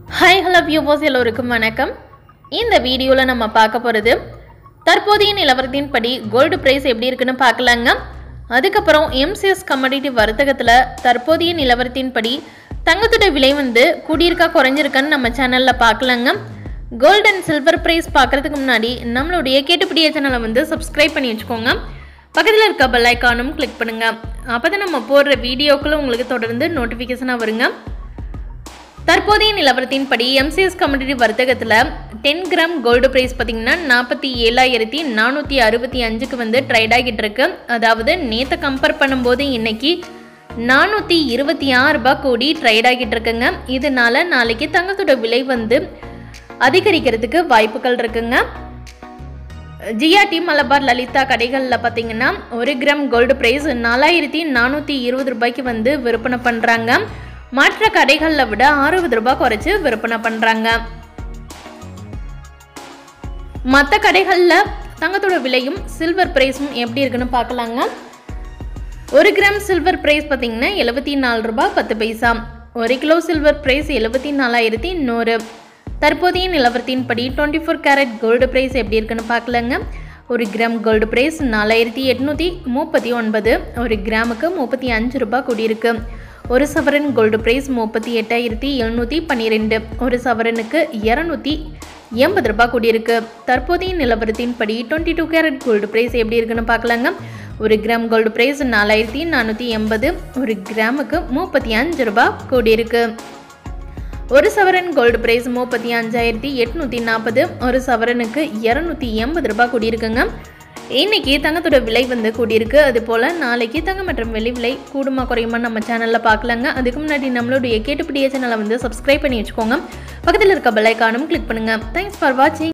Hi hello viewers எல்லோருக்கும் வணக்கம். இந்த வீடியோவில் நம்ம பார்க்க போகிறது தற்போதைய நிலவரத்தின்படி கோல்டு ப்ரைஸ் எப்படி இருக்குன்னு பார்க்கலாங்க. அதுக்கப்புறம் எம்சிஎஸ் கமோடிட்டி வர்த்தகத்தில் தற்போதைய நிலவரத்தின்படி தங்கத்தோட விலை கூடியிருக்கா குறைஞ்சிருக்கான்னு நம்ம சேனலில் பார்க்கலாங்க. கோல்டு அண்ட் சில்வர் ப்ரைஸ் பார்க்குறதுக்கு முன்னாடி நம்மளுடைய கேட்டுப்படிய சேனலை சப்ஸ்கிரைப் பண்ணி வச்சுக்கோங்க. பக்கத்தில் இருக்க பெல் ஐக்கானும் கிளிக் பண்ணுங்கள். அப்போ தான் நம்ம போடுற வீடியோக்களும் உங்களுக்கு தொடர்ந்து நோட்டிஃபிகேஷனாக வருங்க. தற்போதைய நிலவரத்தின்படி எம்சிஎஸ் கமோடிட்டி வர்த்தகத்தில் 10 கிராம் கோல்டு ப்ரைஸ் பார்த்திங்கன்னா 47,465க்கு ட்ரேட் ஆகிட்டு இருக்கு. அதாவது நேற்று கம்பேர் பண்ணும்போது இன்னைக்கு 426 ரூபாய் கூடி ட்ரேட் ஆகிட்டு இருக்குங்க. இதனால நாளைக்கு தங்கத்தோட விலை அதிகரிக்கிறதுக்கு வாய்ப்புகள் இருக்குங்க. ஜிஆர்டி மலபார் லலிதா கடைகளில் பார்த்தீங்கன்னா 1 கிராம் கோல்டு ப்ரைஸ் 4,420 ரூபாய்க்கு விற்பனை பண்ணுறாங்க. மற்ற கடைகளில் விட 60 ரூபாய் குறைச்சு விற்பனை பண்ணுறாங்க. மற்ற கடைகளில் தங்கத்தோட விலையும் சில்வர் ப்ரைஸும் எப்படி இருக்குன்னு பார்க்கலாங்க. 1 கிராம் சில்வர் ப்ரைஸ் பார்த்தீங்கன்னா 74 ரூபாய் 10 பைசா. 1 கிலோ சில்வர் ப்ரைஸ் 74,100. தற்போதைய நிலவரத்தின்படி 24 கேரட் கோல்டு ப்ரைஸ் எப்படி இருக்குன்னு பார்க்கலாங்க. 1 கிராம் கோல்டு ப்ரைஸ் 4,839. 1 கிராமுக்கு 35 ரூபாய் கூடியிருக்கு. 1 சவரன் கோல்டு ப்ரைஸ் 38,712. 1 சவரனுக்கு 280 ரூபாய் கூடியிருக்கு. தற்போதைய நிலவரத்தின்படி 22 கேரட் கோல்டு ப்ரைஸ் எப்படி இருக்குன்னு பார்க்கலாங்க. 1 கிராம் கோல்டு ப்ரைஸ் 4,480. 1 கிராமுக்கு 35 ரூபாய் கூடியிருக்கு. 1 சவரன் கோல்டு ப்ரைஸ் 35,840. 1 சவரனுக்கு 280 ரூபாய் கூடியிருக்குங்க. இன்னைக்கு தங்கத்தோட விலை கூடியிருக்கு. அதுபோல் நாளைக்கு தங்கம் மற்றும் வெள்ளி விலை கூடுமா குறையுமா நம்ம சேனலில் பார்க்கலாங்க. அதுக்கு முன்னாடி நம்மளுடைய கேட்டுப்படிய சேனலை சப்ஸ்கிரைப் பண்ணி வச்சுக்கோங்க. பக்கத்தில் இருக்க பெல் ஐக்கானும் கிளிக் பண்ணுங்கள். தேங்க்ஸ் ஃபார் வாட்சிங்.